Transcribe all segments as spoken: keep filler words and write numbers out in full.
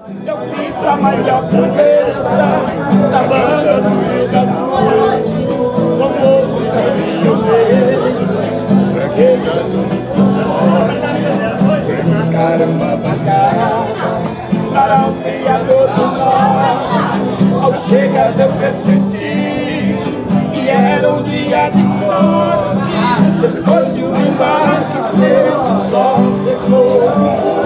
Eu fiz a maior cabeça da banda do Rio das Noites, com novo caminhoneiro, fraquejando no transporte, buscar uma bagada para o Criador do Norte. Ao chegar eu percebi que era um dia de sorte, depois de um embarque feito o sol desmorou.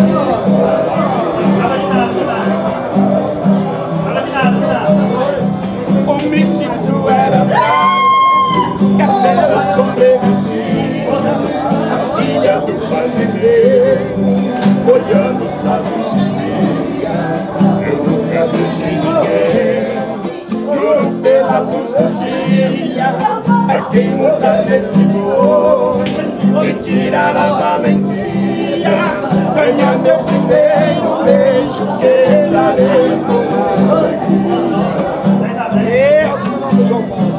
O mistiço era bravo, que até ela sobrevicia, a filha do fazendeiro, olhando os lábios dizia: eu nunca deixei ninguém, juro pela luz do dia, mas quem muda desse mundo e tirar a valentia, ganha meu primeiro beijo que darei com alegria. Esse é o nome do João Paulo.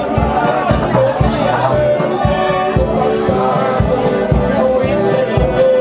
Adeus,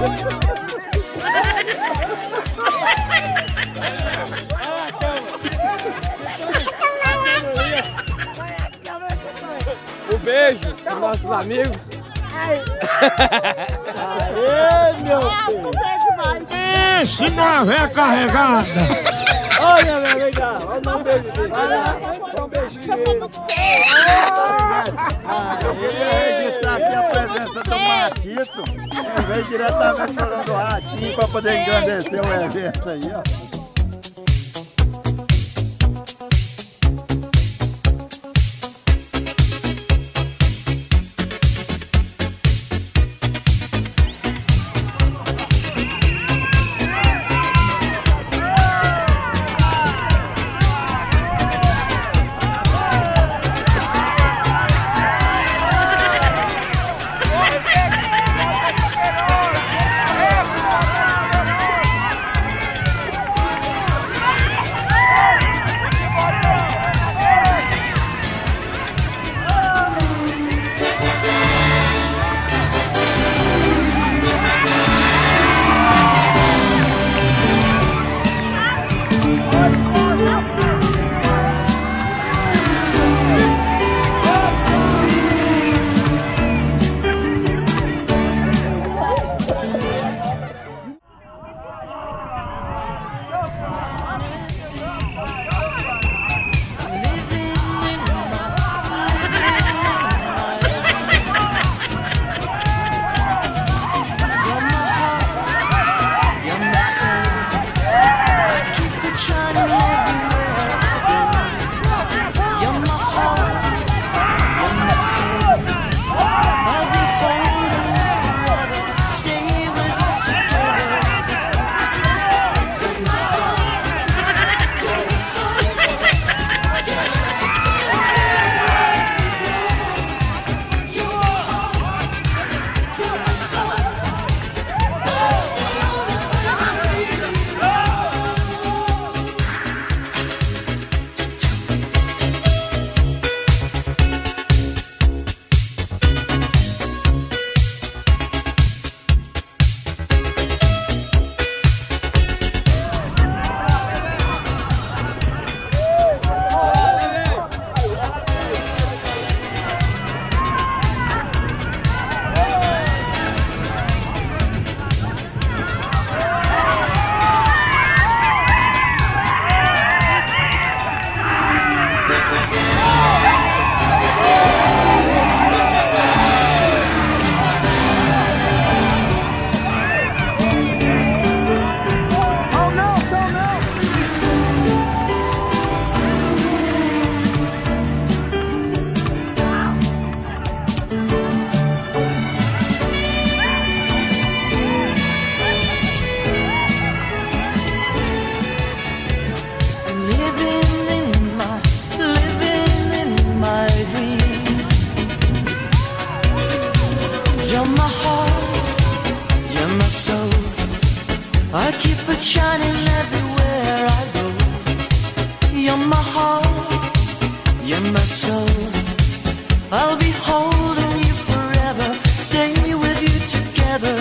Um beijo para nossos amigos. Aê, meu filho! Esse não é carregada! Olha, meu, vem cá, vamos dar um beijo dele. Vai lá, vamos dar um beijinho nele. Eu queria registrar aqui a presença do Marquito. Ele veio diretamente falando do ratinho para poder engrandecer o evento aí, ó. I keep it shining everywhere I go. You're my heart, you're my soul. I'll be holding you forever, stay with you together.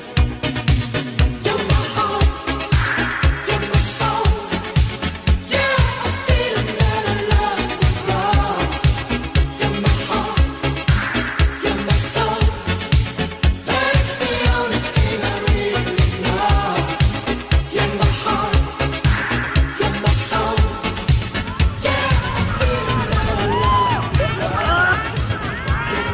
You're my heart, you're my soul. Yeah, I'm feeling that I love you wrong. You're my heart, you're my soul. That's the only thing I really know. You're my heart, you're my soul. Yeah, I'm feeling that I love you wrong.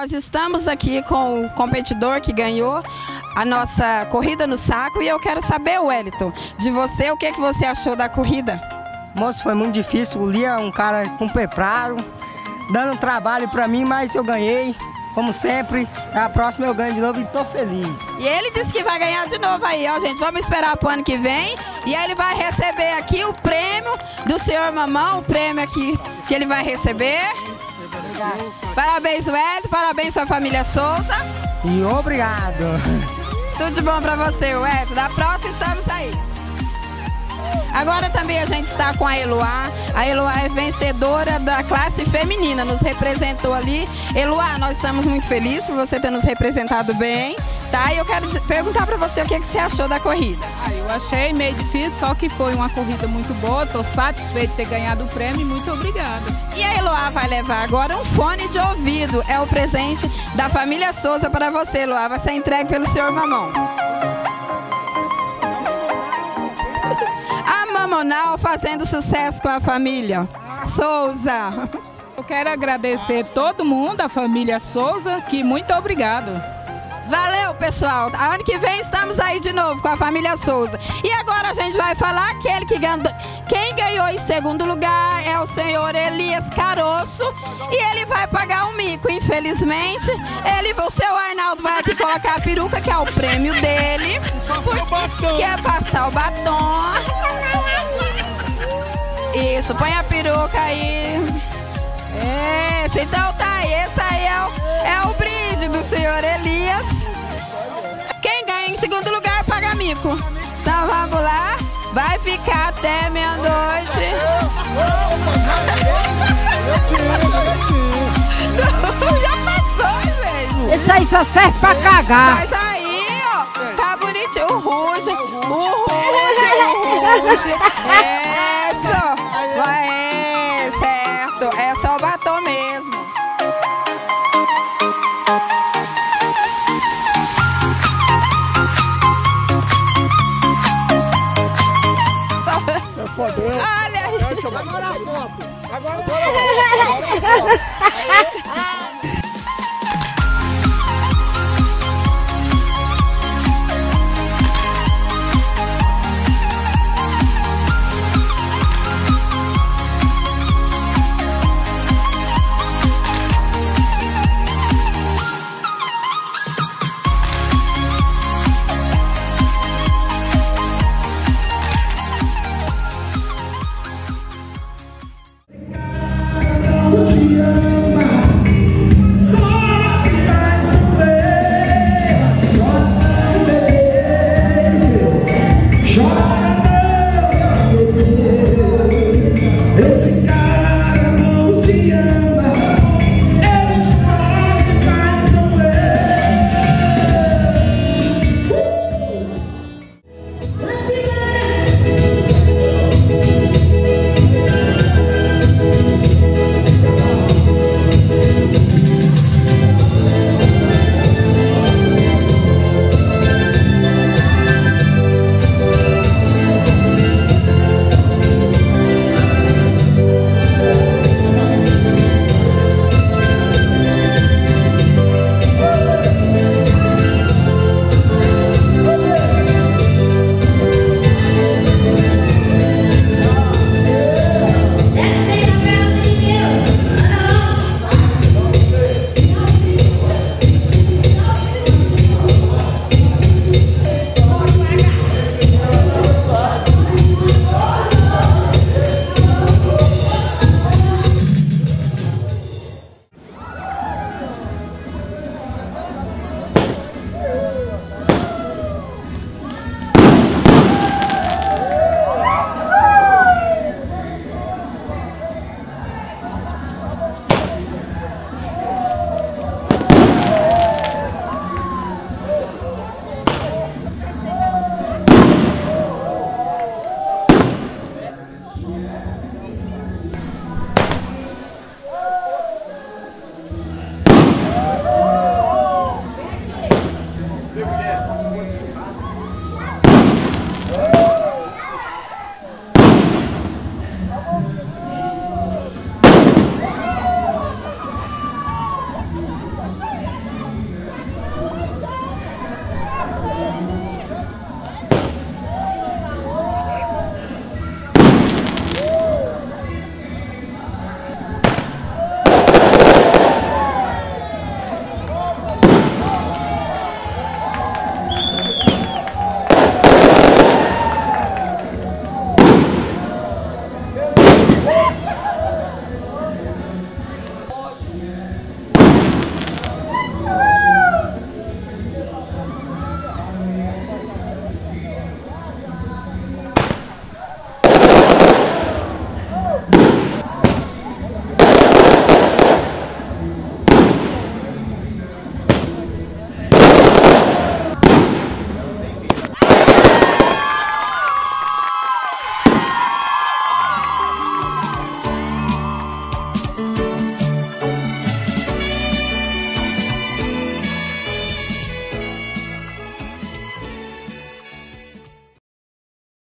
nós estamos aqui com o competidor que ganhou a nossa corrida no saco e eu quero saber, Wellington, de você, o que, que você achou da corrida? Moço, foi muito difícil. O Lia é um cara com preparo, dando trabalho pra mim, mas eu ganhei. Como sempre, a próxima eu ganho de novo e tô feliz. E ele disse que vai ganhar de novo aí, ó, gente. Vamos esperar pro ano que vem. E ele vai receber aqui o prêmio do senhor Mamão, o prêmio aqui que ele vai receber. Parabéns, Wellington, parabéns sua família Souza. E obrigado. Tudo de bom pra você, Wellington. Da próxima estamos aí. Agora também a gente está com a Eloá. A Eloá é vencedora da classe feminina, nos representou ali. Eloá, nós estamos muito felizes por você ter nos representado bem, tá? E eu quero perguntar para você o que, que você achou da corrida. Ah, eu achei meio difícil, só que foi uma corrida muito boa. Estou satisfeito de ter ganhado o prêmio e muito obrigada. E a Eloá vai levar agora um fone de ouvido. É o presente da família Souza para você, Eloá. Vai ser entregue pelo senhor Mamão. Mamonal fazendo sucesso com a família Souza. Eu quero agradecer todo mundo, a família Souza, que muito obrigado. Valeu, pessoal. Ano que vem estamos aí de novo com a família Souza. E agora a gente vai falar aquele que ganhou. Quem ganhou em segundo lugar é o senhor Elias Caroço. E ele vai pagar um mico. Infelizmente, ele, o seu Arnaldo vai aqui colocar a peruca, que é o prêmio dele. Porque quer passar o batom. Isso, põe a peruca aí. Esse, então tá aí. Esse aí é o, é o brinde do senhor Elias. Quem ganha em segundo lugar paga mico. Então vamos lá. Vai ficar até meia-noite. Já passou, gente. Isso aí só serve pra cagar. Mas aí, ó, tá bonitinho. O ruge, o ruge, o ruge. Isso. É, certo. É só o batom mesmo. Você é fodão. Olha aí. Agora a foto. Agora a foto. Te ama. Puxa!